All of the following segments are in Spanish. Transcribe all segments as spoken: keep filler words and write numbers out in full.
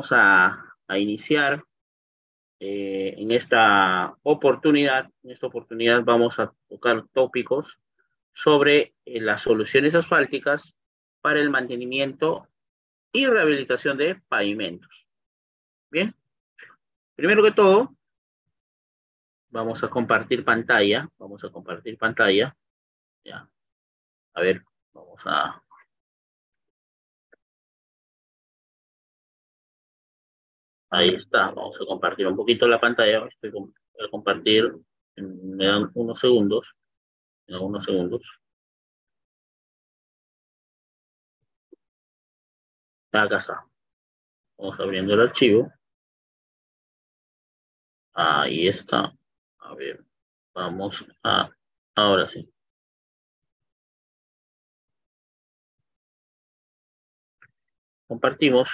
vamos a, a iniciar eh, en esta oportunidad. En esta oportunidad vamos a tocar tópicos sobre eh, las soluciones asfálticas para el mantenimiento y rehabilitación de pavimentos. Bien, primero que todo, vamos a compartir pantalla. Vamos a compartir pantalla. Ya. A ver, vamos a... Ahí está, vamos a compartir un poquito la pantalla. Estoy con- voy a compartir, en- me dan unos segundos, me dan unos segundos. Acá está. Vamos abriendo el archivo. Ahí está. A ver, vamos a, ahora sí. Compartimos.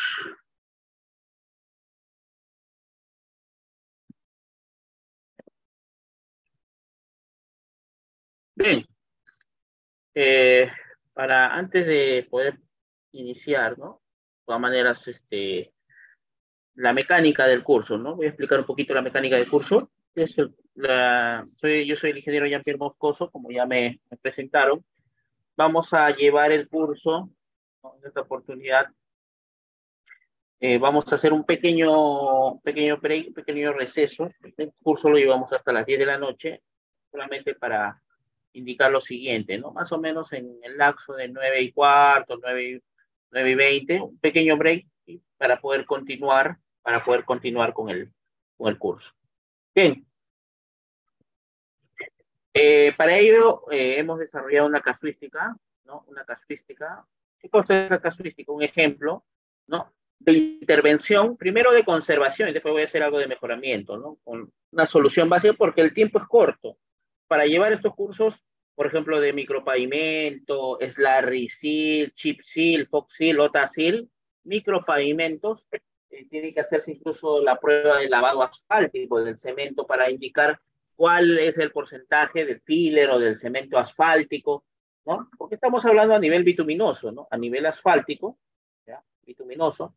Bien, eh, para antes de poder iniciar, ¿no? De todas maneras, este, la mecánica del curso, ¿no? Voy a explicar un poquito la mecánica del curso. Es el- la, soy, yo soy el ingeniero Jean-Pierre Moscoso, como ya me, me presentaron. Vamos a llevar el curso, ¿no? En esta oportunidad eh, vamos a hacer un pequeño, pequeño break, un pequeño receso. El curso lo llevamos hasta las diez de la noche, solamente para indicar lo siguiente, ¿no? Más o menos en el lapso de nueve y cuarto, nueve, nueve y veinte, un pequeño break, ¿sí? Para poder continuar, para poder continuar con el, con el curso. Bien, eh, para ello eh, hemos desarrollado una casuística, ¿no? Una casuística. ¿Qué cosa es la casuística? Un ejemplo, ¿no? De intervención, primero de conservación y después voy a hacer algo de mejoramiento, ¿no? Con una solución básica porque el tiempo es corto. Para llevar estos cursos, por ejemplo, de micropavimento, Slurry Seal, Chip Seal, Fox Seal, Ota Seal, micropavimentos, eh, tiene que hacerse incluso la prueba de lavado asfáltico del cemento para indicar cuál es el porcentaje del filler o del cemento asfáltico, ¿no? Porque estamos hablando a nivel bituminoso, ¿no? A nivel asfáltico, ¿ya? Bituminoso.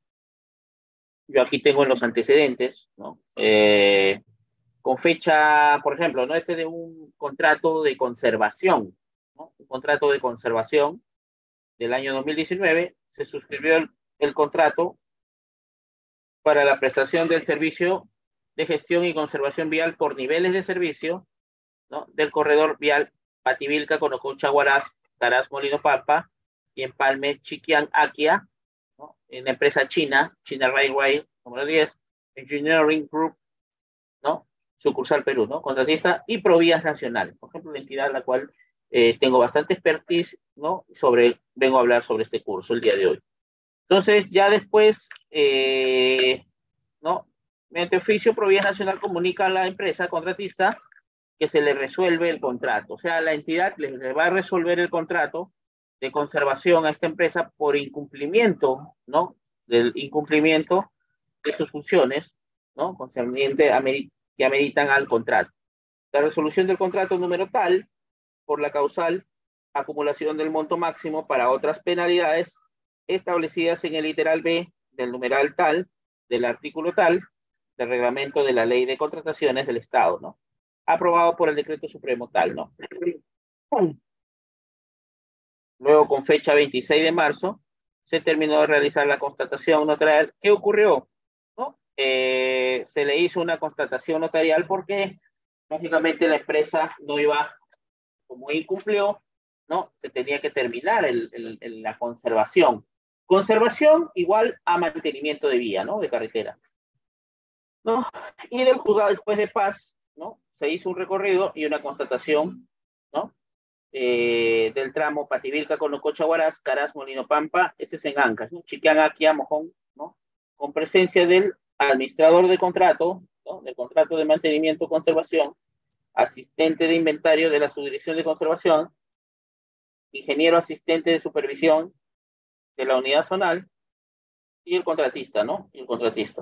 Yo aquí tengo en los antecedentes, ¿no? Eh, con fecha, por ejemplo, ¿no? Este de un contrato de conservación, ¿no? Un contrato de conservación del año dos mil diecinueve, se suscribió el, el contrato para la prestación del servicio de gestión y conservación vial por niveles de servicio, ¿no? Del corredor vial Pativilca, Conococha, Huaraz, Taraz, Molino Pampa y Empalme, Chiquián, Akia, ¿no? En la empresa china, China Railway, número diez, Engineering Group, ¿no? Sucursal Perú, ¿no? Contratista y Provías Nacional, por ejemplo, la entidad a la cual eh, tengo bastante expertise, ¿no? Sobre, vengo a hablar sobre este curso el día de hoy. Entonces, ya después, eh, ¿no? Mediante oficio, Provías Nacional comunica a la empresa contratista que se le resuelve el contrato. O sea, la entidad le, le va a resolver el contrato de conservación a esta empresa por incumplimiento, ¿no? Del incumplimiento de sus funciones, ¿no? Concerniente a que ameritan al contrato. La resolución del contrato número tal, por la causal acumulación del monto máximo para otras penalidades establecidas en el literal B del numeral tal, del artículo tal, del reglamento de la ley de contrataciones del Estado, ¿no? Aprobado por el decreto supremo tal, ¿no? Luego, con fecha veintiséis de marzo, se terminó de realizar la constatación notarial. ¿Qué ocurrió? ¿No? Eh, se le hizo una constatación notarial porque, lógicamente, la empresa no iba, como incumplió, ¿no? Se tenía que terminar el, el, el, la conservación. Conservación igual a mantenimiento de vía, ¿no? De carretera, ¿no? Y del juzgado después de paz, ¿no? Se hizo un recorrido y una constatación, ¿no? Eh, del tramo Pativilca, Conococha, Huaraz, Caraz, Molino Pampa, este es en Ancas, ¿no? Chiquián, Aquia, Mojón, ¿no? Con presencia del administrador de contrato, ¿no? Del contrato de mantenimiento conservación, asistente de inventario de la subdirección de conservación, ingeniero asistente de supervisión de la unidad zonal y el contratista, ¿no? Y el contratista.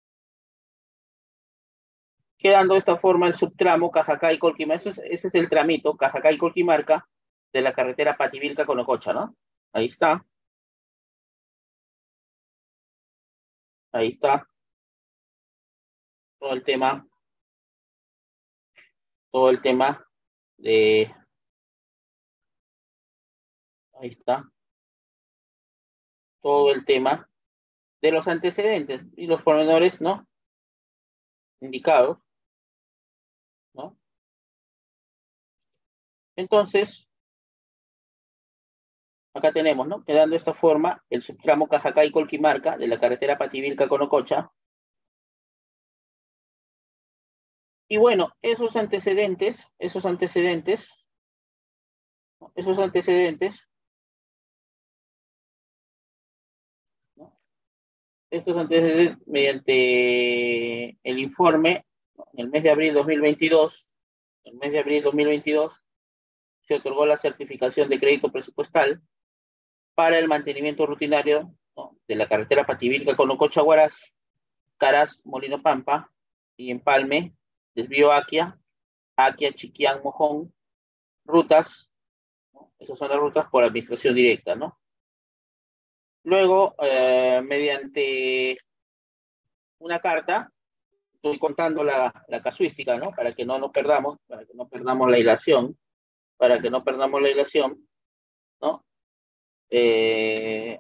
Quedando de esta forma el subtramo Cajacay Colquimarca, ese, ese es el tramito Cajacay Colquimarca de la carretera Pativilca Conococha, ¿no? Ahí está. Ahí está. Todo el tema. Todo el tema de... Ahí está. Todo el tema de los antecedentes y los pormenores, ¿no? Indicados, ¿no? Entonces, acá tenemos, ¿no? Quedando de esta forma el subtramo Cajacay-Colquimarca de la carretera Pativilca-Conococha. Y bueno, esos antecedentes, esos antecedentes, ¿no? esos antecedentes, ¿no? Estos antecedentes, mediante el informe, ¿no? En el mes de abril de dos mil veintidós, en el mes de abril de dos mil veintidós, se otorgó la certificación de crédito presupuestal para el mantenimiento rutinario, ¿no? de la carretera Pativilca Conococha Huaraz, Caras Molino Pampa y Empalme, desvío Aquia, Aquia Chiquián Mojón, rutas, ¿no? Esas son las rutas por administración directa, ¿no? Luego, eh, mediante una carta, estoy contando la, la casuística, ¿no? Para que no nos perdamos, para que no perdamos la hilación, para que no perdamos la hilación, ¿no? Eh,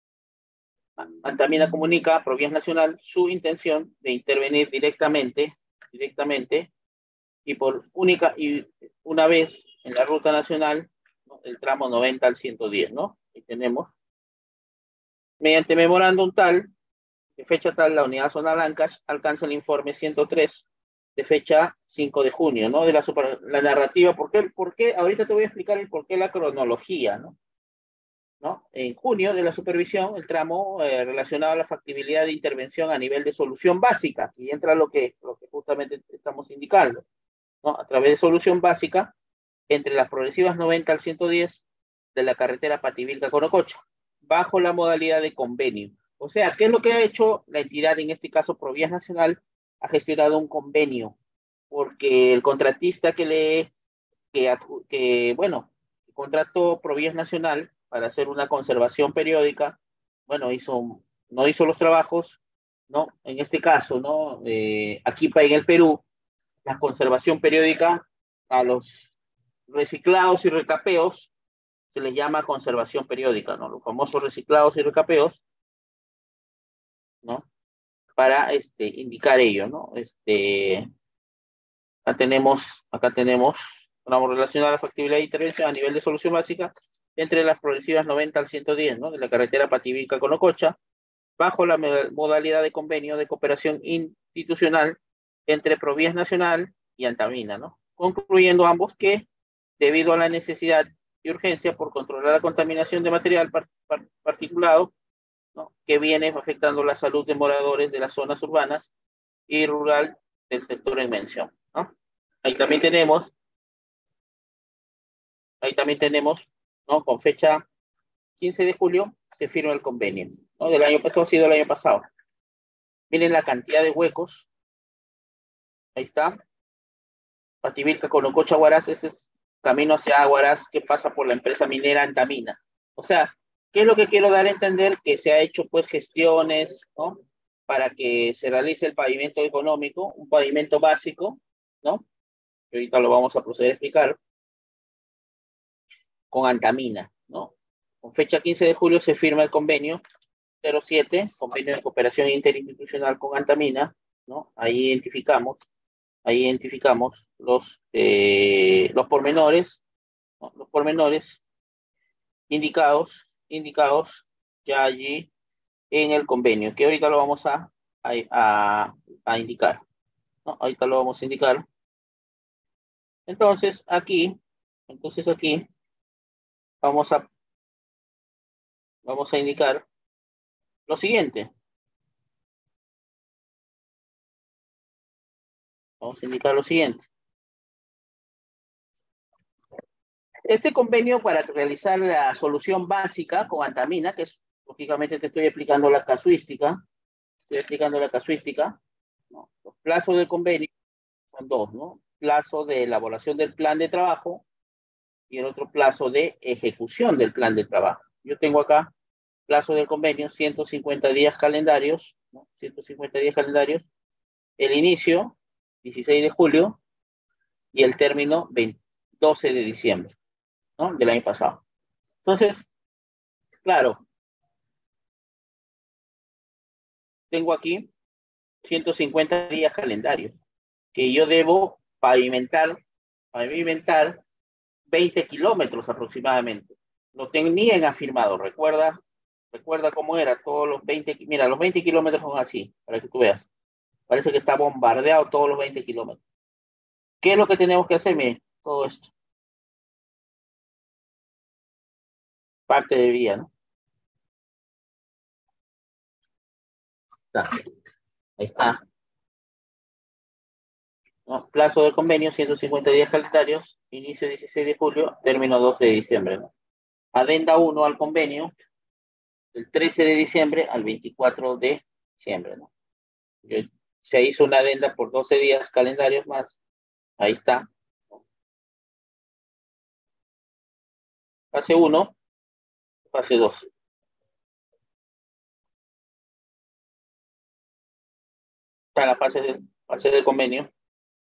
Antamina comunica a Provías Nacional su intención de intervenir directamente, directamente y por única y una vez en la ruta nacional, ¿no? El tramo noventa al ciento diez, ¿no? Y tenemos, mediante memorándum tal, de fecha tal, la unidad zonal Ancash alcanza el informe ciento tres de fecha cinco de junio, ¿no? De la, super, la narrativa, ¿por qué, ¿por qué? Ahorita te voy a explicar el por qué la cronología, ¿no? ¿No? En junio de la supervisión, el tramo eh, relacionado a la factibilidad de intervención a nivel de solución básica, y entra lo que, lo que justamente estamos indicando, ¿no? A través de solución básica, entre las progresivas noventa al ciento diez de la carretera Pativilca-Conococha, bajo la modalidad de convenio. O sea, ¿qué es lo que ha hecho la entidad, en este caso Provías Nacional? Ha gestionado un convenio, porque el contratista que le, que, que bueno, contrató Provías Nacional para hacer una conservación periódica, bueno, hizo, no hizo los trabajos, ¿no? En este caso, ¿no? Eh, aquí en el Perú, la conservación periódica a los reciclados y recapeos se les llama conservación periódica, ¿no? Los famosos reciclados y recapeos, ¿no? Para este, indicar ello, ¿no? Este, acá tenemos, acá tenemos, vamos a relacionar la factibilidad de intervención a nivel de solución básica entre las progresivas noventa al ciento diez, ¿no? De la carretera Pativilca-Conococha, bajo la modalidad de convenio de cooperación institucional entre Provías Nacional y Antamina, ¿no? Concluyendo ambos que, debido a la necesidad y urgencia por controlar la contaminación de material par par particulado, ¿no? Que viene afectando la salud de moradores de las zonas urbanas y rural del sector en mención, ¿no? Ahí también tenemos, ahí también tenemos, ¿no? Con fecha quince de julio se firma el convenio, ¿no? Del año, esto ha sido el año pasado. Miren la cantidad de huecos. Ahí está. Pativilca, Conococha, Huaraz, ese es camino hacia Huaraz que pasa por la empresa minera Antamina. O sea, ¿qué es lo que quiero dar a entender? Que se ha hecho pues gestiones, ¿no? Para que se realice el pavimento económico, un pavimento básico, ¿no? Que ahorita lo vamos a proceder a explicar, con Antamina, ¿no? Con fecha quince de julio se firma el convenio cero siete, convenio de cooperación interinstitucional con Antamina, ¿no? Ahí identificamos, ahí identificamos los, eh, los pormenores, ¿no? Los pormenores indicados, indicados ya allí en el convenio, que ahorita lo vamos a, a, a, a indicar, ¿no? Ahorita lo vamos a indicar. Entonces, aquí, entonces aquí, vamos a, vamos a indicar lo siguiente. Vamos a indicar lo siguiente. Este convenio para realizar la solución básica con Antamina, que es, lógicamente te estoy explicando la casuística, estoy explicando la casuística, ¿no? Los plazos del convenio son dos, ¿no? Plazo de elaboración del plan de trabajo y el otro plazo de ejecución del plan de trabajo. Yo tengo acá plazo del convenio, ciento cincuenta días calendarios, ¿no? ciento cincuenta días calendarios, el inicio, dieciséis de julio, y el término, doce de diciembre, ¿no? Del año pasado. Entonces, claro, tengo aquí ciento cincuenta días calendarios que yo debo pavimentar, pavimentar veinte kilómetros aproximadamente. Lo tenían afirmado, recuerda, recuerda cómo era, todos los veinte, mira, los veinte kilómetros son así, para que tú veas. Parece que está bombardeado todos los veinte kilómetros. ¿Qué es lo que tenemos que hacer? Miren, todo esto. Parte de vía, ¿no? Está. Ahí está. ¿No? Plazo del convenio, ciento cincuenta días calendarios, inicio dieciséis de julio, término doce de diciembre, ¿no? Adenda uno al convenio, del trece de diciembre al veinticuatro de diciembre, ¿no? Yo, se hizo una adenda por doce días calendarios más. Ahí está. Fase uno, fase dos. Está la fase del, fase del convenio.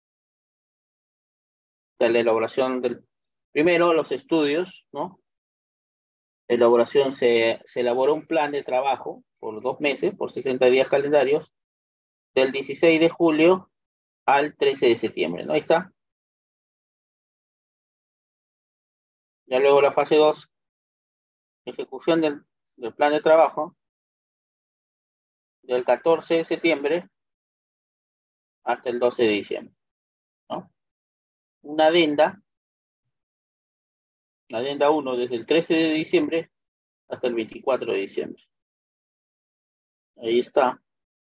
De la elaboración del... Primero, los estudios, ¿no? La elaboración, se, se elaboró un plan de trabajo por dos meses, por sesenta días calendarios, del dieciséis de julio al trece de septiembre, ¿no? Ahí está. Ya luego la fase dos, ejecución del, del plan de trabajo, del catorce de septiembre hasta el doce de diciembre, ¿no? Una adenda, la adenda uno desde el trece de diciembre hasta el veinticuatro de diciembre. Ahí está.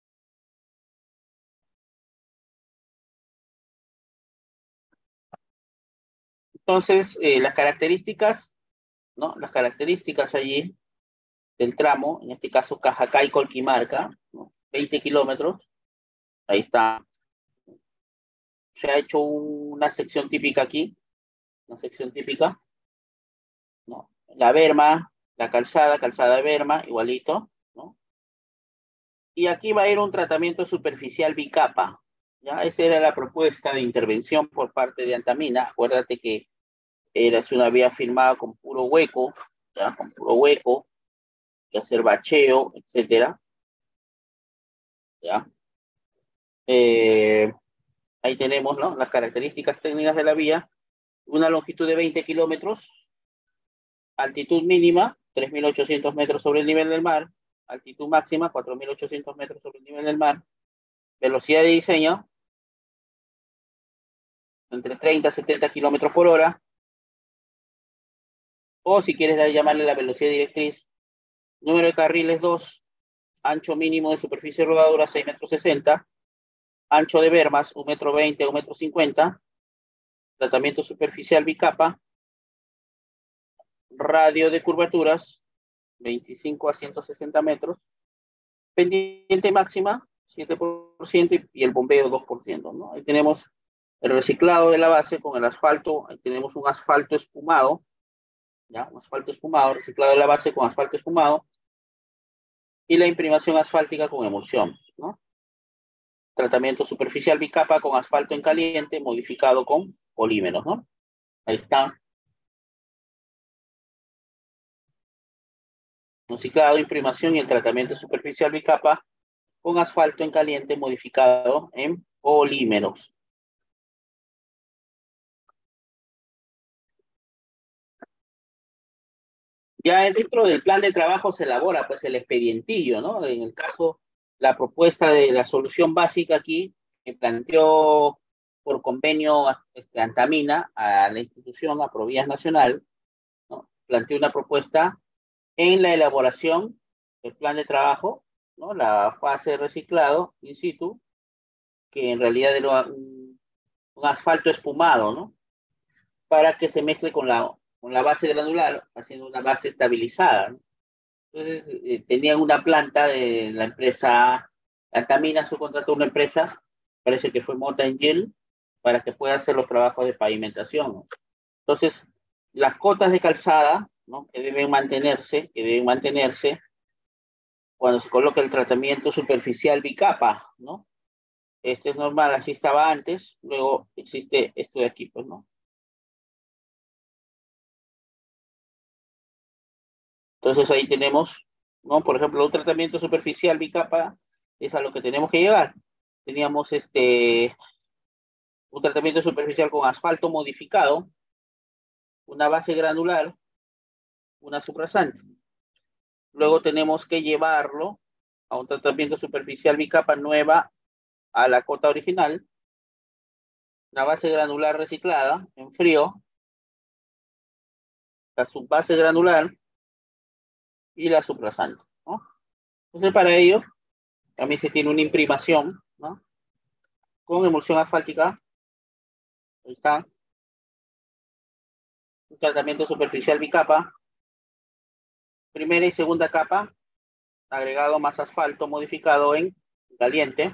Entonces, eh, las características, ¿no? Las características allí del tramo, en este caso Cajacay Colquimarca, ¿no? veinte kilómetros, ahí está. Se ha hecho un, una sección típica aquí, una sección típica, ¿no? La berma, la calzada, calzada de berma, igualito, ¿no? Y aquí va a ir un tratamiento superficial bicapa, ¿ya? Esa era la propuesta de intervención por parte de Antamina. Acuérdate que era una vía firmada con puro hueco, ¿ya? Con puro hueco, que hacer bacheo, etcétera, ¿ya? Eh, ahí tenemos, ¿no? Las características técnicas de la vía, una longitud de veinte kilómetros, altitud mínima, tres mil ochocientos metros sobre el nivel del mar, altitud máxima, cuatro mil ochocientos metros sobre el nivel del mar, velocidad de diseño, entre treinta y setenta kilómetros por hora, o si quieres llamarle la velocidad directriz, número de carriles dos, ancho mínimo de superficie de rodadura seis metros sesenta, ancho de bermas un metro veinte a un metro cincuenta, tratamiento superficial bicapa, radio de curvaturas veinticinco a ciento sesenta metros, pendiente máxima siete por ciento y el bombeo dos por ciento, ¿no? Ahí tenemos el reciclado de la base con el asfalto, ahí tenemos un asfalto espumado, ¿ya? Un asfalto espumado, reciclado de la base con asfalto espumado, y la imprimación asfáltica con emulsión, ¿no? Tratamiento superficial bicapa con asfalto en caliente modificado con polímeros, ¿no? Ahí está. Reciclado, imprimación y el tratamiento superficial bicapa con asfalto en caliente modificado en polímeros. Ya dentro del plan de trabajo se elabora pues el expedientillo, ¿no? En el caso, la propuesta de la solución básica aquí que planteó por convenio este, Antamina a la institución, a Provías Nacional, ¿no? Planteó una propuesta en la elaboración del plan de trabajo, ¿no? La fase de reciclado in situ, que en realidad era un, un asfalto espumado, ¿no? Para que se mezcle con la, con la base granular, haciendo una base estabilizada, ¿no? Entonces, eh, tenían una planta de la empresa Antamina, subcontrató una empresa, parece que fue Mota Engel, para que pueda hacer los trabajos de pavimentación, ¿no? Entonces, las cotas de calzada, ¿no? Que deben mantenerse, que deben mantenerse, cuando se coloca el tratamiento superficial bicapa, ¿no? Este es normal, así estaba antes, luego existe esto de aquí, pues, ¿no? Entonces ahí tenemos, ¿no? Por ejemplo, un tratamiento superficial bicapa es a lo que tenemos que llegar. Teníamos este, un tratamiento superficial con asfalto modificado, una base granular, una suprasante. Luego tenemos que llevarlo a un tratamiento superficial bicapa nueva a la cota original, una base granular reciclada en frío, la subbase granular y la suprasante, ¿no? Entonces para ello también se tiene una imprimación, ¿no? Con emulsión asfáltica, ahí está, un tratamiento superficial bicapa, primera y segunda capa, agregado más asfalto modificado en caliente.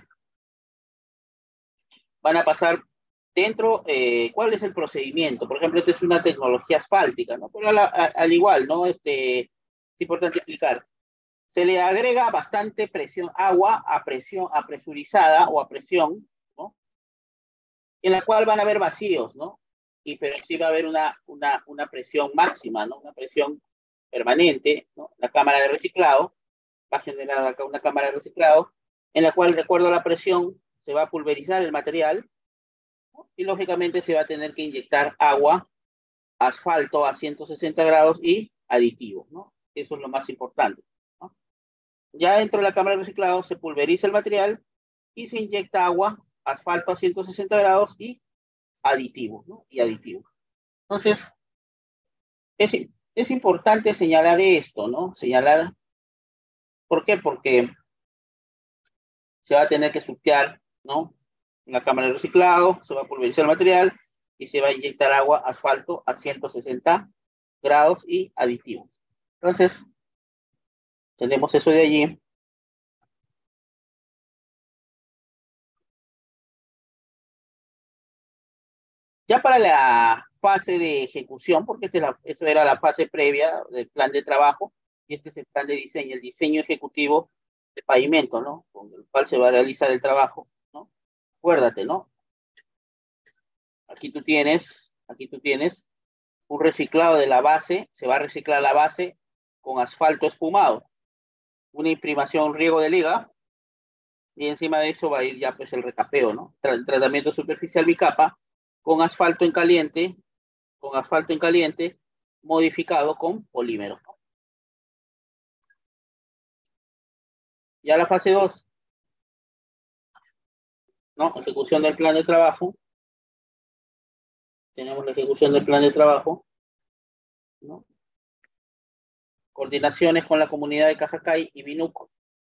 Van a pasar dentro, eh, ¿cuál es el procedimiento? Por ejemplo, esta es una tecnología asfáltica, ¿no? Pero al, al igual, ¿no? Este, es importante explicar. Se le agrega bastante presión, agua a presión, a presurizada o a presión, ¿no? En la cual van a haber vacíos, ¿no? Y pero sí va a haber una, una, una presión máxima, ¿no? Una presión permanente, ¿no? La cámara de reciclado va a generar acá una cámara de reciclado, en la cual, de acuerdo a la presión, se va a pulverizar el material, ¿no? Y lógicamente se va a tener que inyectar agua, asfalto a ciento sesenta grados y aditivos, ¿no? Eso es lo más importante, ¿no? Ya dentro de la cámara de reciclado se pulveriza el material y se inyecta agua, asfalto a ciento sesenta grados y aditivos, ¿no? Y aditivos. Entonces, es, es importante señalar esto, ¿no? Señalar, ¿por qué? Porque se va a tener que surtear, ¿no? En la cámara de reciclado, se va a pulverizar el material y se va a inyectar agua, asfalto a ciento sesenta grados y aditivos. Entonces, tenemos eso de allí. Ya para la fase de ejecución, porque este la, eso era la fase previa del plan de trabajo, y este es el plan de diseño, el diseño ejecutivo de pavimento, ¿no? Con el cual se va a realizar el trabajo, ¿no? Acuérdate, ¿no? Aquí tú tienes, aquí tú tienes un reciclado de la base, se va a reciclar la base con asfalto espumado, una imprimación riego de liga, y encima de eso va a ir ya pues el recapeo, ¿no? Tra tratamiento superficial bicapa con asfalto en caliente, con asfalto en caliente, modificado con polímero, ¿no? Ya la fase dos, ¿no? Ejecución del plan de trabajo. Tenemos la ejecución del plan de trabajo, ¿no? Coordinaciones con la comunidad de Cajacay y Binuco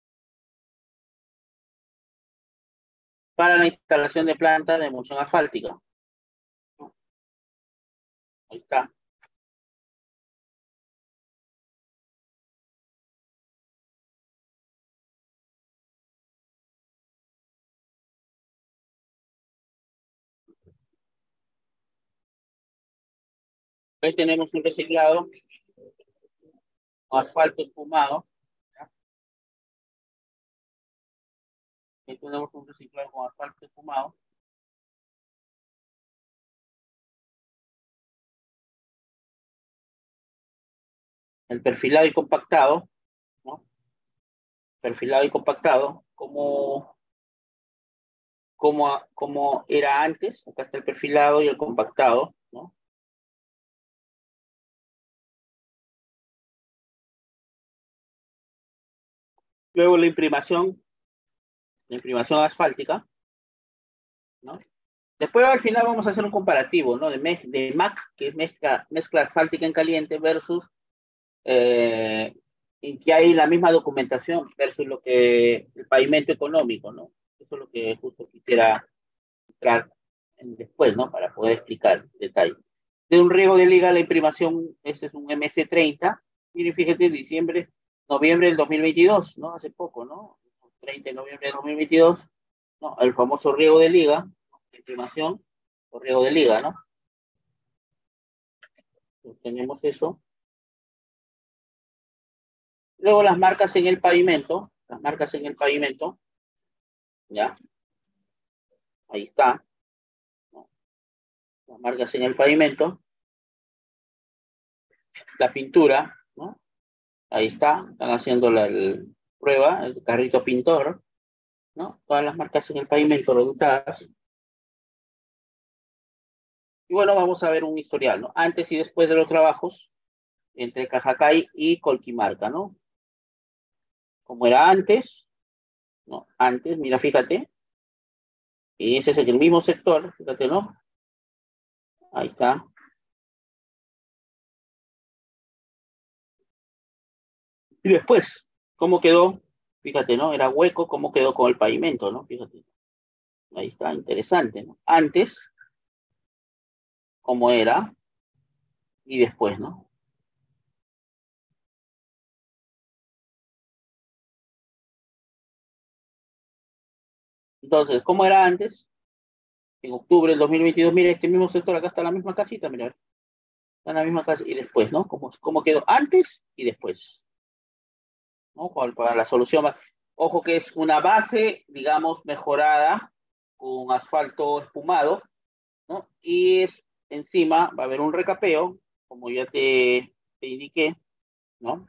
para la instalación de planta de emulsión asfáltica. Ahí está. Ahí tenemos un reciclado, asfalto espumado. Ahí tenemos un reciclado con asfalto espumado. El perfilado y compactado, ¿no? Perfilado y compactado, como, como, como era antes. Acá está el perfilado y el compactado, ¿no? Luego la imprimación, la imprimación asfáltica, ¿no? Después al final vamos a hacer un comparativo, ¿no? De, de M A C, que es mezcla, mezcla asfáltica en caliente, versus eh, en que hay la misma documentación versus lo que el pavimento económico, ¿no? Eso es lo que justo quisiera entrar en después, ¿no? Para poder explicar en detalle. De un riego de liga, la imprimación, este es un M C treinta, miren, fíjate, diciembre, noviembre del dos mil veintidós, ¿no? Hace poco, ¿no? treinta de noviembre de dos mil veintidós, ¿no? El famoso riego de liga, ¿no? Imprimación o riego de liga, ¿no? Entonces, tenemos eso. Luego las marcas en el pavimento, las marcas en el pavimento, ¿ya? Ahí está, ¿no? Las marcas en el pavimento, la pintura, ¿no? Ahí está, están haciendo la el, prueba, el carrito pintor, ¿no? Todas las marcas en el pavimento redactadas. Y bueno, vamos a ver un historial, ¿no? Antes y después de los trabajos entre Cajacay y Colquimarca, ¿no? Como era antes, ¿no? Antes, mira, fíjate, y ese es el mismo sector, fíjate, ¿no? Ahí está. Y después, ¿cómo quedó? Fíjate, ¿no? Era hueco, ¿cómo quedó con el pavimento, ¿no? Fíjate. Ahí está, interesante, ¿no? Antes, ¿cómo era? Y después, ¿no? Entonces, ¿cómo era antes? En octubre del dos mil veintidós, mira, este mismo sector, acá está la misma casita, mira, está en la misma casa, y después, ¿no? ¿Cómo, cómo quedó antes y después? ¿No? Para, para la solución. Ojo que es una base, digamos, mejorada con asfalto espumado, ¿no? Y es, encima va a haber un recapeo, como ya te, te indiqué, ¿no?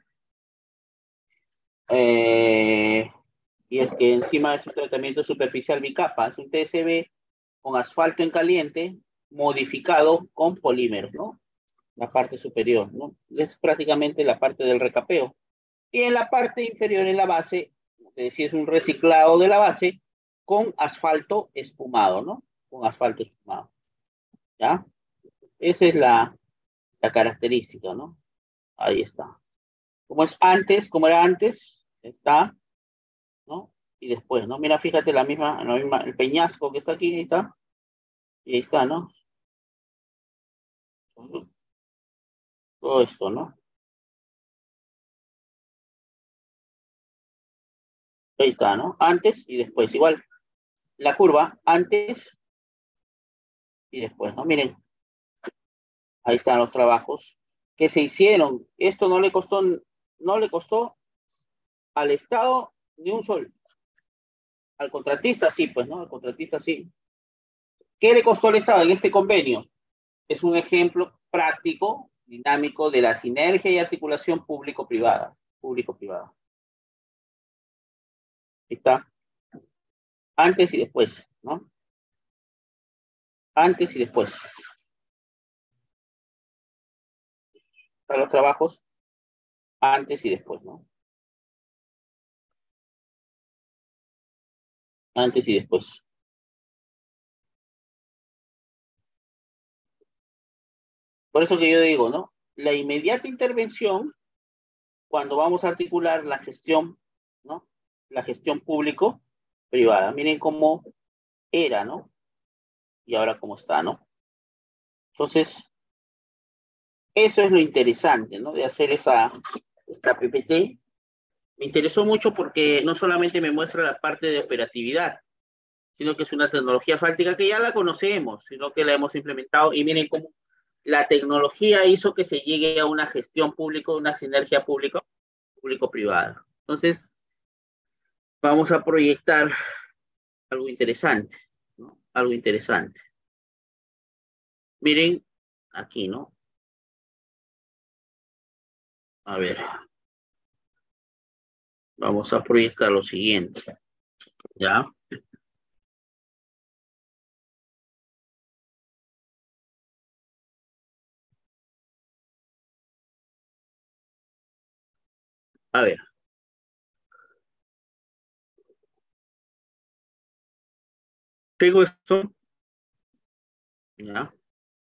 Eh, y es que encima es un tratamiento superficial bicapa, es un T S B con asfalto en caliente modificado con polímeros, ¿no? La parte superior, ¿no? Es prácticamente la parte del recapeo. Y en la parte inferior, en la base, es decir, es un reciclado de la base con asfalto espumado, ¿no? Con asfalto espumado, ¿ya? Esa es la, la característica, ¿no? Ahí está. Como es antes, como era antes, está, ¿no? Y después, ¿no? Mira, fíjate la misma, la misma, el peñasco que está aquí, ahí está, y ahí está, ¿no? Todo esto, ¿no? Ahí está, ¿no? Antes y después, igual, la curva, antes y después, ¿no? Miren, ahí están los trabajos que se hicieron. Esto no le costó, no le costó al Estado ni un sol. Al contratista sí, pues, ¿no? Al contratista sí. ¿Qué le costó al Estado en este convenio? Es un ejemplo práctico, dinámico de la sinergia y articulación público-privada. Público-privada. Ahí está. Antes y después, ¿no? Antes y después. Para los trabajos, antes y después, ¿no? Antes y después. Por eso que yo digo, ¿no? La inmediata intervención, cuando vamos a articular la gestión, ¿no? La gestión público-privada. Miren cómo era, ¿no? Y ahora cómo está, ¿no? Entonces, eso es lo interesante, ¿no? De hacer esa, esta P P T. Me interesó mucho porque no solamente me muestra la parte de operatividad, sino que es una tecnología fáltica que ya la conocemos, sino que la hemos implementado y miren cómo la tecnología hizo que se llegue a una gestión pública, una sinergia público, público-privada. Entonces, vamos a proyectar algo interesante, ¿no? Algo interesante. Miren aquí, ¿no? A ver, vamos a proyectar lo siguiente, ¿ya? A ver, tengo esto, ¿ya?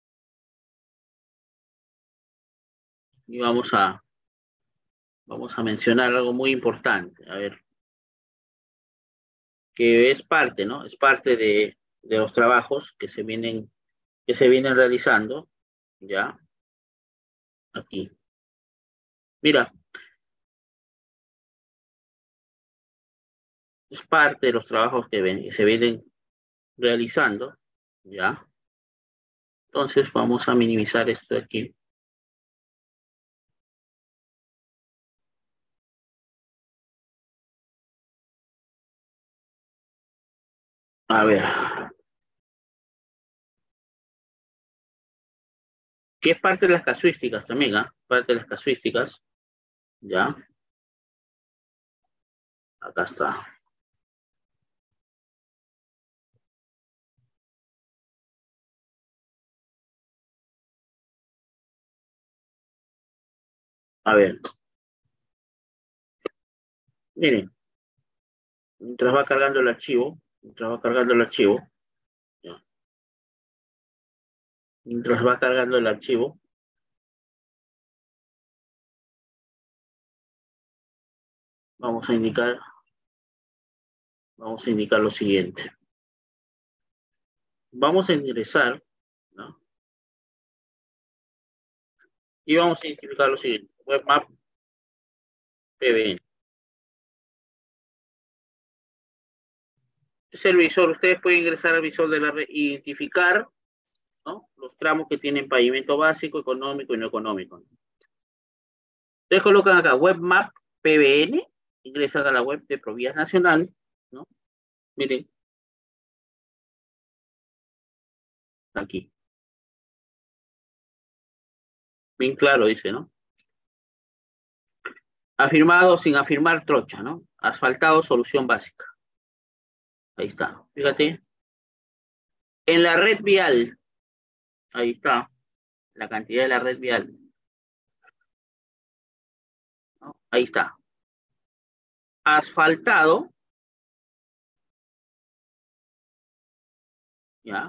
Y vamos a, vamos a mencionar algo muy importante, a ver, que es parte, ¿no? Es parte de, de los trabajos que se vienen, que se vienen realizando, ¿ya? Aquí. Mira, es parte de los trabajos que, ven, que se vienen realizando, ¿ya? Entonces vamos a minimizar esto de aquí. A ver. Que es parte de las casuísticas también, ¿ah? Parte de las casuísticas. Ya. Acá está. A ver. Miren. Mientras va cargando el archivo. Mientras va cargando el archivo. Ya. Mientras va cargando el archivo. Vamos a indicar. Vamos a indicar lo siguiente. Vamos a ingresar, ¿no? Y vamos a identificar lo siguiente. Webmap P B N. Es el visor. Ustedes pueden ingresar al visor de la red e identificar, ¿no? Los tramos que tienen pavimento básico, económico y no económico. Ustedes colocan acá Webmap P B N, ingresan a la web de Provías Nacional, ¿no? Miren. Aquí. Bien claro dice, ¿no? Afirmado sin afirmar trocha, ¿no? Asfaltado, solución básica. Ahí está. Fíjate. En la red vial, ahí está, la cantidad de la red vial. ¿No? Ahí está. Asfaltado. ¿Ya?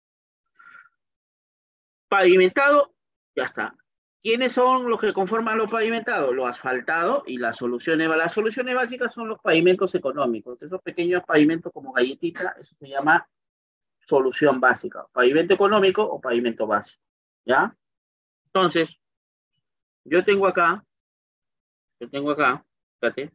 Pavimentado, ya está. ¿Quiénes son los que conforman los pavimentados? Lo asfaltado y las soluciones. Las soluciones básicas son los pavimentos económicos. Esos pequeños pavimentos como galletita, eso se llama solución básica. Pavimento económico o pavimento básico. ¿Ya? Entonces, yo tengo acá, yo tengo acá, fíjate,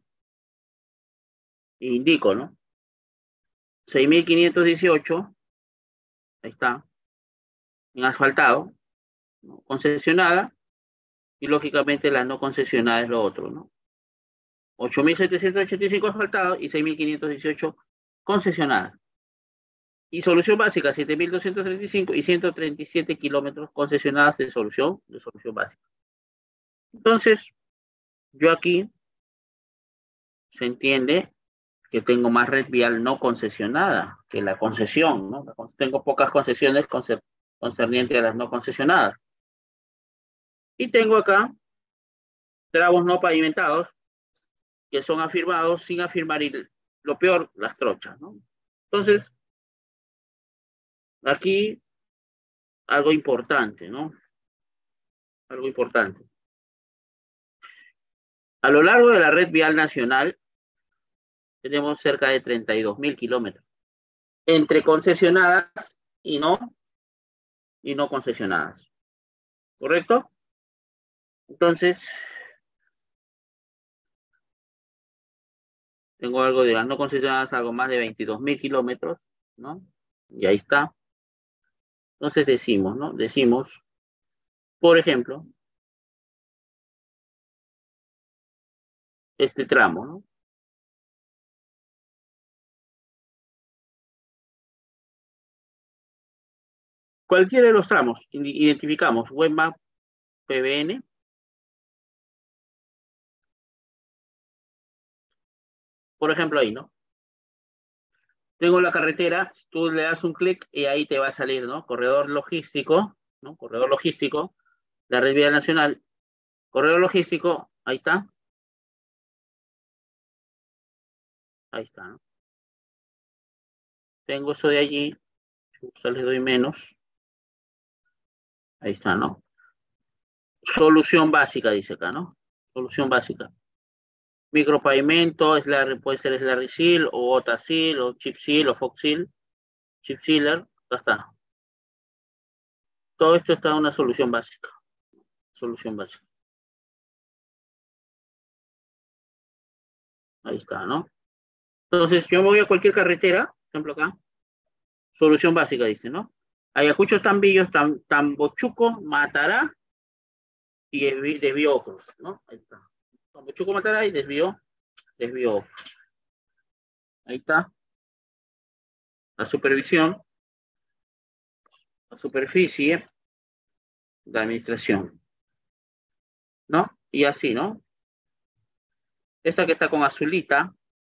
indico, ¿no? seis mil quinientos dieciocho, ahí está, en asfaltado, ¿no? Concesionada, y lógicamente la no concesionada es lo otro, ¿no? ocho mil setecientos ochenta y cinco asfaltados y seis mil quinientos dieciocho concesionadas. Y solución básica, siete mil doscientos treinta y cinco y ciento treinta y siete kilómetros concesionadas de solución, de solución básica. Entonces, yo aquí se entiende que tengo más red vial no concesionada que la concesión, ¿no? Tengo pocas concesiones concernientes a las no concesionadas. Y tengo acá tramos no pavimentados que son afirmados sin afirmar, y lo peor, las trochas, ¿no? Entonces, aquí algo importante, ¿no? Algo importante. A lo largo de la red vial nacional tenemos cerca de treinta y dos mil kilómetros entre concesionadas y no, y no concesionadas. ¿Correcto? Entonces, tengo algo de las no concesionadas, algo más de veintidós mil kilómetros, ¿no? Y ahí está. Entonces decimos, ¿no? Decimos, por ejemplo, este tramo, ¿no? Cualquiera de los tramos, identificamos Webmap P B N. Por ejemplo, ahí, ¿no? Tengo la carretera, tú le das un clic y ahí te va a salir, ¿no? Corredor logístico, ¿no? Corredor logístico, la red vial nacional, corredor logístico, ahí está. Ahí está, ¿no? Tengo eso de allí, yo les doy menos. Ahí está, ¿no? Solución básica, dice acá, ¿no? Solución básica. Micropavimento, es la, puede ser Slurry Seal, o Otacil, o Chip Seal, o Fox Seal, Chip Sealer, acá está. Todo esto está en una solución básica. Solución básica. Ahí está, ¿no? Entonces, yo me voy a cualquier carretera, por ejemplo acá, solución básica, dice, ¿no? Ayacucho, Tambillos, Tam, Tambochuco, Matará y desvío Ocros, ¿no? Ahí está. Tambochuco, Matará y desvío, desvío Ocros. Ahí está. la supervisión, la superficie, la administración, ¿no? Y así, ¿no? Esta que está con azulita,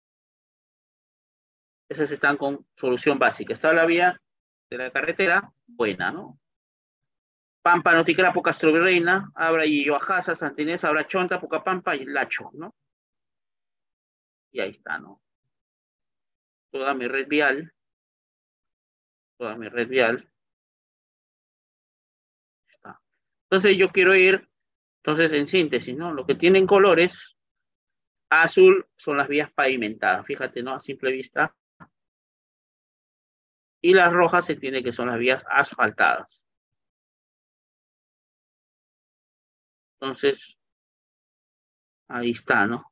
esas están con solución básica. Está la vía de la carretera, buena, ¿no? Pampa, Noticrapo, Castro Virreina, Abra y Yoajasa, Santinés, Abra Chonta, Pucapampa y Lacho, ¿no? Y ahí está, ¿no? Toda mi red vial, toda mi red vial. Está. Entonces yo quiero ir, entonces en síntesis, ¿no? Lo que tienen colores, azul son las vías pavimentadas, fíjate, ¿no? A simple vista. Y las rojas se entiende que son las vías asfaltadas. Entonces, ahí está, ¿no?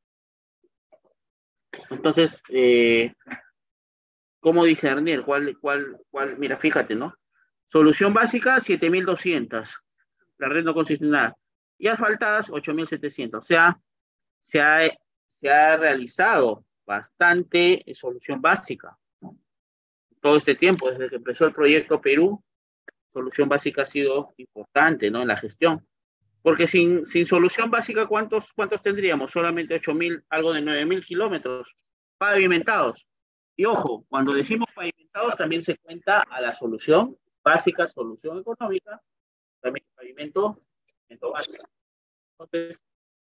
Entonces, eh, ¿cómo discernir? ¿Cuál, cuál, cuál? Mira, fíjate, ¿no? Solución básica, siete mil doscientos. La red no consiste en nada. Y asfaltadas, ocho mil setecientos. O sea, se ha, se ha realizado bastante solución básica, ¿no? Todo este tiempo, desde que empezó el proyecto Perú, solución básica ha sido importante, ¿no? En la gestión. Porque sin, sin solución básica, ¿cuántos, cuántos tendríamos? Solamente ocho mil, algo de nueve mil kilómetros pavimentados. Y ojo, cuando decimos pavimentados, también se cuenta a la solución básica, solución económica, también pavimento, pavimento básico. Entonces,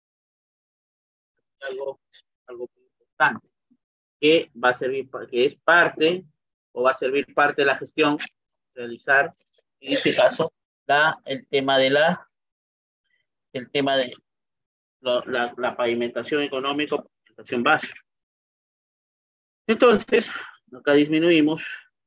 algo, algo muy importante, que va a servir, que es parte, o va a servir parte de la gestión, realizar, en este caso, la, el tema de la, el tema de la, la, la pavimentación económica, pavimentación básica. Entonces, acá disminuimos.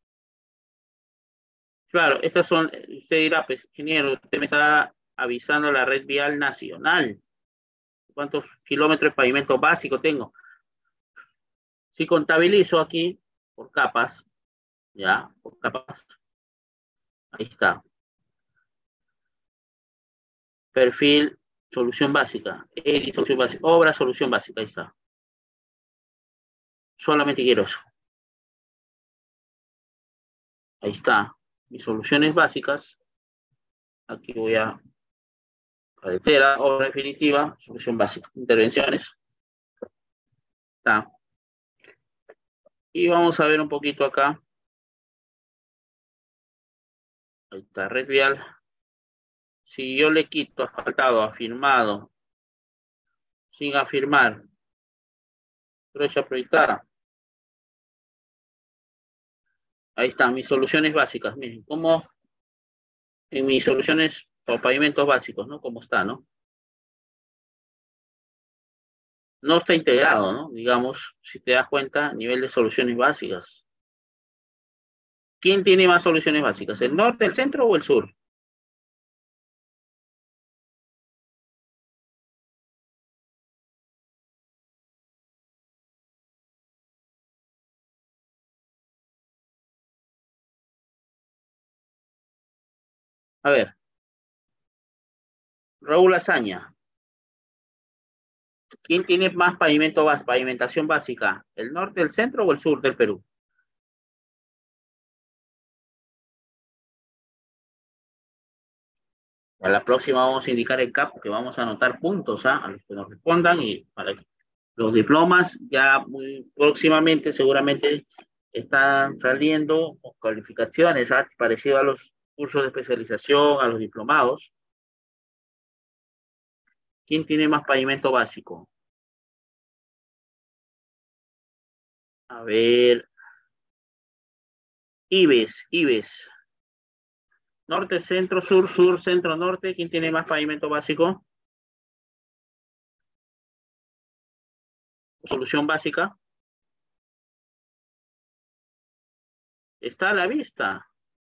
Claro, estas son, usted dirá, pues, ingeniero, usted me está avisando la red vial nacional. ¿Cuántos kilómetros de pavimento básico tengo? Si contabilizo aquí por capas, ya, por capas, ahí está. Perfil, solución básica, edit, solución básica, obra, solución básica, ahí está. Solamente quiero eso. Ahí está. Mis soluciones básicas. Aquí voy a carretera, obra definitiva, solución básica, intervenciones. Está. Y vamos a ver un poquito acá. Ahí está, red vial. Si yo le quito asfaltado, afirmado, sin afirmar, brecha proyectada. Ahí están mis soluciones básicas. Miren, como en mis soluciones o pavimentos básicos, ¿no? Como está, ¿no? No está integrado, ¿no? Digamos, si te das cuenta, nivel de soluciones básicas. ¿Quién tiene más soluciones básicas? ¿El norte, el centro o el sur? A ver. Raúl Azaña. ¿Quién tiene más pavimento básico, pavimentación básica? ¿El norte, el centro o el sur del Perú? A la próxima vamos a indicar el C A P, que vamos a anotar puntos, ¿ah? A los que nos respondan, y para que los diplomas ya muy próximamente seguramente están saliendo con calificaciones, ¿ah? Parecido a los cursos de especialización, a los diplomados. ¿Quién tiene más pavimento básico? A ver. IBES, IBES. Norte, centro, sur, sur, centro, norte. ¿Quién tiene más pavimento básico? Solución básica. Está a la vista.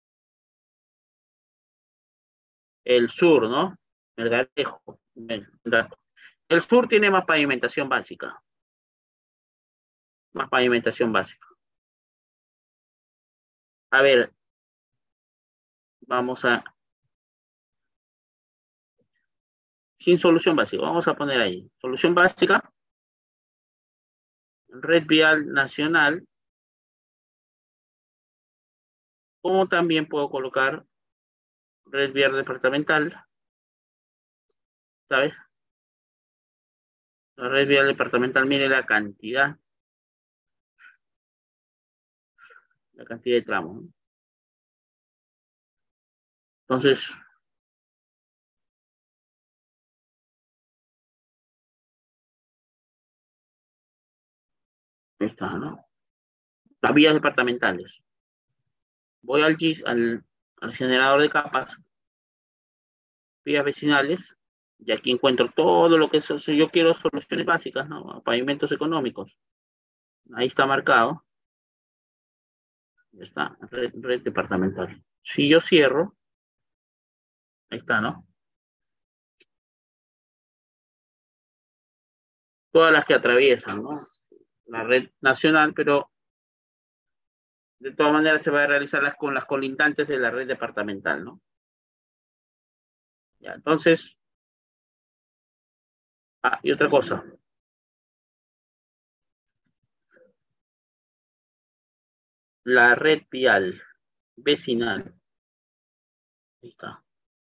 El sur, ¿no? El Garejo. El sur tiene más pavimentación básica. Más pavimentación básica. A ver. Vamos a... Sin solución básica. Vamos a poner ahí. Solución básica. Red vial nacional. Como también puedo colocar red vial departamental, ¿sabes? La red vial departamental, mire la cantidad, la cantidad de tramos, ¿no? Entonces, ahí está, ¿no? Las vías departamentales. Voy al, G I S, al, al generador de capas, vías vecinales, y aquí encuentro todo lo que es, yo quiero soluciones básicas, ¿no? Pavimentos económicos. Ahí está marcado. Ahí está, red, red departamental. Si yo cierro, ahí está, ¿no? Todas las que atraviesan, ¿no? La red nacional, pero de todas maneras se va a realizar las, con las colindantes de la red departamental, ¿no? Ya, entonces, ah, y otra cosa. La red vial vecinal. Ahí está.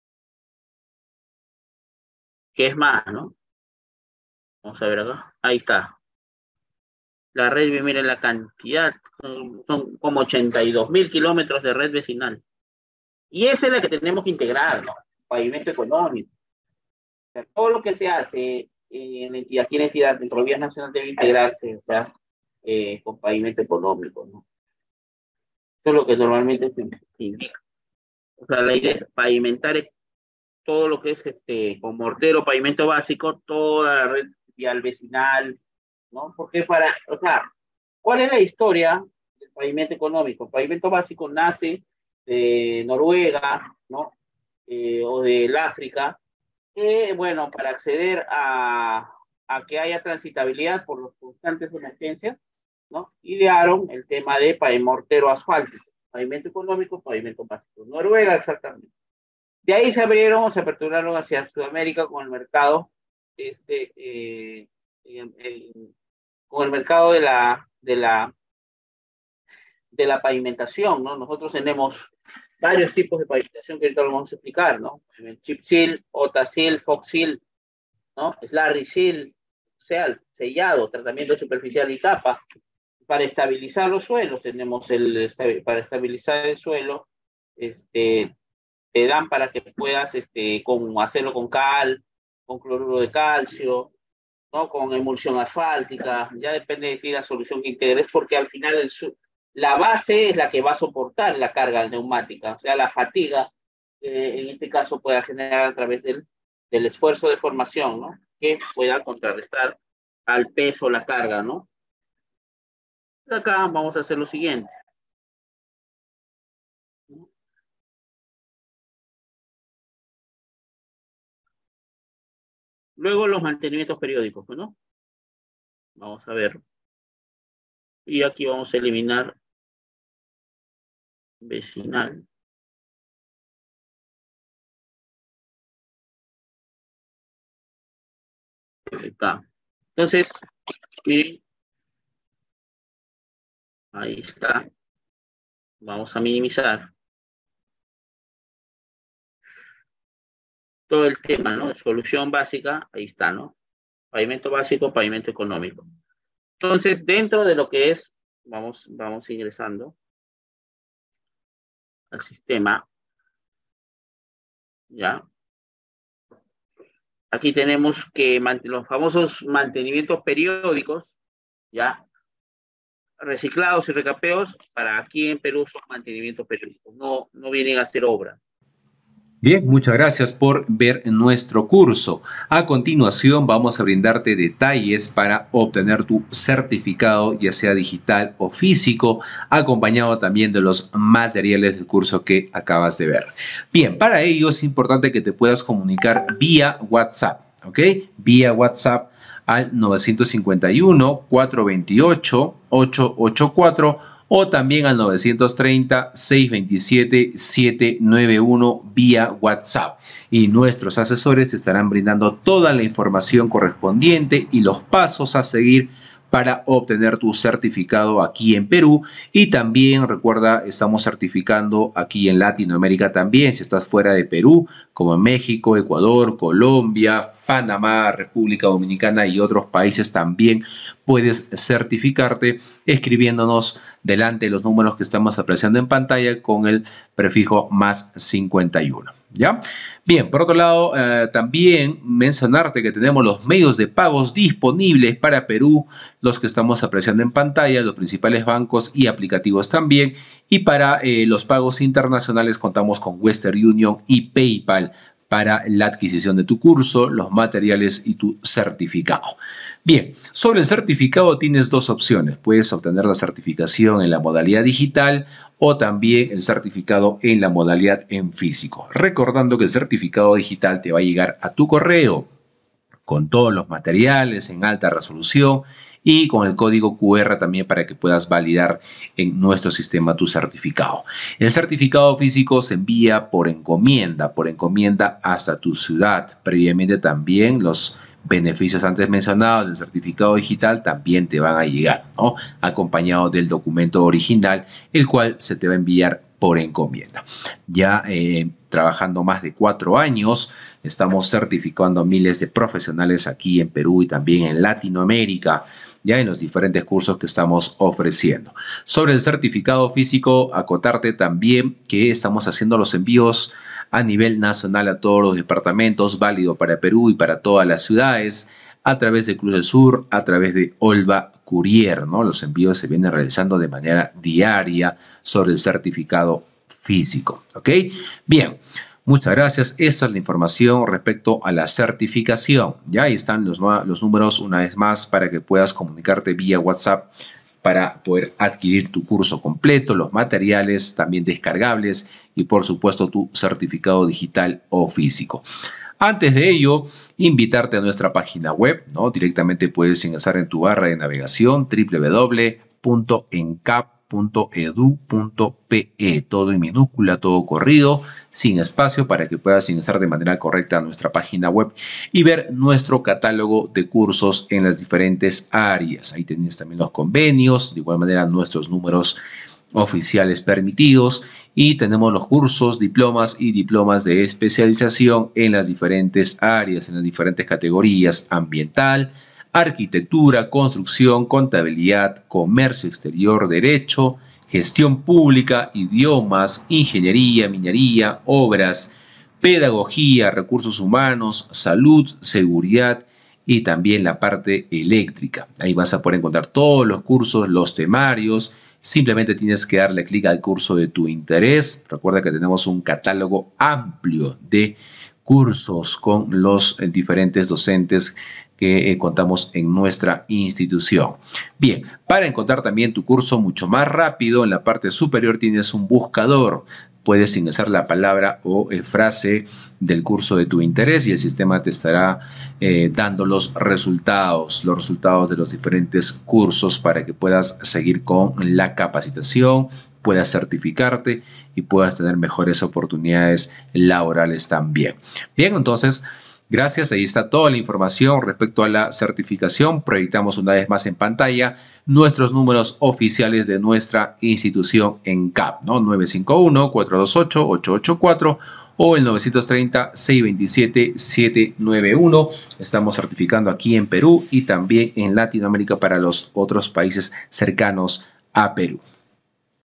¿Qué es más, no? Vamos a ver acá. Ahí está. La red, miren la cantidad. Son, son como ochenta y dos mil kilómetros de red vecinal. Y esa es la que tenemos que integrar, ¿no? Pavimento económico. O sea, todo lo que se hace en entidad, aquí en entidad, dentro de vías nacionales debe integrarse, o sea, eh, con pavimento económico, ¿no? Eso es lo que normalmente se, se indica. O sea, la idea es pavimentar todo lo que es este, con mortero, pavimento básico, toda la red vial vecinal, ¿no? Porque para, o sea, ¿cuál es la historia del pavimento económico? El pavimento básico nace de Noruega, ¿no? Eh, o del África, que, bueno, para acceder a, a que haya transitabilidad por las constantes emergencias, ¿no? Idearon el tema de mortero asfáltico, pavimento económico, pavimento básico. Noruega, exactamente. De ahí se abrieron, se aperturaron hacia Sudamérica con el mercado, este, eh, el, el, con el mercado de la, de la, de la pavimentación, ¿no? Nosotros tenemos varios tipos de pavimentación que ahorita lo vamos a explicar, ¿no? Chip seal, Ota seal, Fox seal, ¿no? Slurry seal, seal, sellado, tratamiento superficial y tapa. Para estabilizar los suelos, tenemos el, para estabilizar el suelo, este, te dan para que puedas este, con, hacerlo con cal, con cloruro de calcio, ¿no? Con emulsión asfáltica, ya depende de ti la solución que integres, porque al final el, la base es la que va a soportar la carga neumática, o sea, la fatiga, eh, en este caso pueda generar a través del, del esfuerzo de formación, ¿no? Que pueda contrarrestar al peso la carga, ¿no? Acá vamos a hacer lo siguiente. Luego los mantenimientos periódicos, ¿no? Vamos a ver. Y aquí vamos a eliminar vecinal. Ahí está. Entonces, miren. Ahí está. Vamos a minimizar todo el tema, ¿no? Solución básica, ahí está, ¿no? Pavimento básico, pavimento económico. Entonces, dentro de lo que es, vamos, vamos ingresando al sistema, ¿ya? Aquí tenemos que los famosos mantenimientos periódicos, ¿ya? Reciclados y recapeos, para aquí en Perú son mantenimientos periódicos, no, no vienen a hacer obras. Bien, muchas gracias por ver nuestro curso. A continuación vamos a brindarte detalles para obtener tu certificado, ya sea digital o físico, acompañado también de los materiales del curso que acabas de ver. Bien, para ello es importante que te puedas comunicar vía WhatsApp, ¿ok? Vía WhatsApp al nueve cinco uno, cuatro dos ocho, ocho ocho cuatro o también al nueve tres cero, seis dos siete, siete nueve uno vía WhatsApp. Y nuestros asesores estarán brindando toda la información correspondiente y los pasos a seguir para obtener tu certificado aquí en Perú. Y también recuerda, estamos certificando aquí en Latinoamérica también, si estás fuera de Perú, como en México, Ecuador, Colombia, Panamá, República Dominicana y otros países también puedes certificarte escribiéndonos delante de los números que estamos apreciando en pantalla con el prefijo más cincuenta y uno. ¿Ya? Bien, por otro lado, eh, también mencionarte que tenemos los medios de pagos disponibles para Perú, los que estamos apreciando en pantalla, los principales bancos y aplicativos también. Y para eh, los pagos internacionales contamos con Western Union y PayPal para la adquisición de tu curso, los materiales y tu certificado. Bien, sobre el certificado tienes dos opciones. Puedes obtener la certificación en la modalidad digital o también el certificado en la modalidad en físico. Recordando que el certificado digital te va a llegar a tu correo con todos los materiales en alta resolución y con el código cu erre también para que puedas validar en nuestro sistema tu certificado. El certificado físico se envía por encomienda, por encomienda hasta tu ciudad. Previamente también los beneficios antes mencionados del certificado digital también te van a llegar, ¿no? Acompañado del documento original, el cual se te va a enviar por encomienda. Ya eh, trabajando más de cuatro años, estamos certificando a miles de profesionales aquí en Perú y también en Latinoamérica, ya en los diferentes cursos que estamos ofreciendo. Sobre el certificado físico, acotarte también que estamos haciendo los envíos a nivel nacional a todos los departamentos, válido para Perú y para todas las ciudades, a través de Cruz del Sur, a través de Olva Courier, ¿no? Los envíos se vienen realizando de manera diaria sobre el certificado físico, ¿ok? Bien, muchas gracias. Esa es la información respecto a la certificación. Ya ahí están los, los números una vez más para que puedas comunicarte vía WhatsApp para poder adquirir tu curso completo, los materiales también descargables y por supuesto tu certificado digital o físico. Antes de ello, invitarte a nuestra página web, ¿no? Directamente puedes ingresar en tu barra de navegación doble u doble u doble u punto encap punto edu punto pe, todo en minúscula, todo corrido, sin espacio, para que puedas ingresar de manera correcta a nuestra página web y ver nuestro catálogo de cursos en las diferentes áreas. Ahí tienes también los convenios, de igual manera nuestros números oficiales permitidos y tenemos los cursos, diplomas y diplomas de especialización en las diferentes áreas, en las diferentes categorías: ambiental, arquitectura, construcción, contabilidad, comercio exterior, derecho, gestión pública, idiomas, ingeniería, minería, obras, pedagogía, recursos humanos, salud, seguridad y también la parte eléctrica. Ahí vas a poder encontrar todos los cursos, los temarios. Simplemente tienes que darle clic al curso de tu interés. Recuerda que tenemos un catálogo amplio de cursos con los diferentes docentes que eh, contamos en nuestra institución. Bien, para encontrar también tu curso mucho más rápido, en la parte superior tienes un buscador. Puedes ingresar la palabra o eh, frase del curso de tu interés y el sistema te estará eh, dando los resultados, los resultados de los diferentes cursos para que puedas seguir con la capacitación, puedas certificarte y puedas tener mejores oportunidades laborales también. Bien, entonces, gracias. Ahí está toda la información respecto a la certificación. Proyectamos una vez más en pantalla nuestros números oficiales de nuestra institución ENCAP, ¿no? nueve cinco uno, cuatro dos ocho, ocho ocho cuatro o el nueve tres cero, seis dos siete, siete nueve uno. Estamos certificando aquí en Perú y también en Latinoamérica para los otros países cercanos a Perú.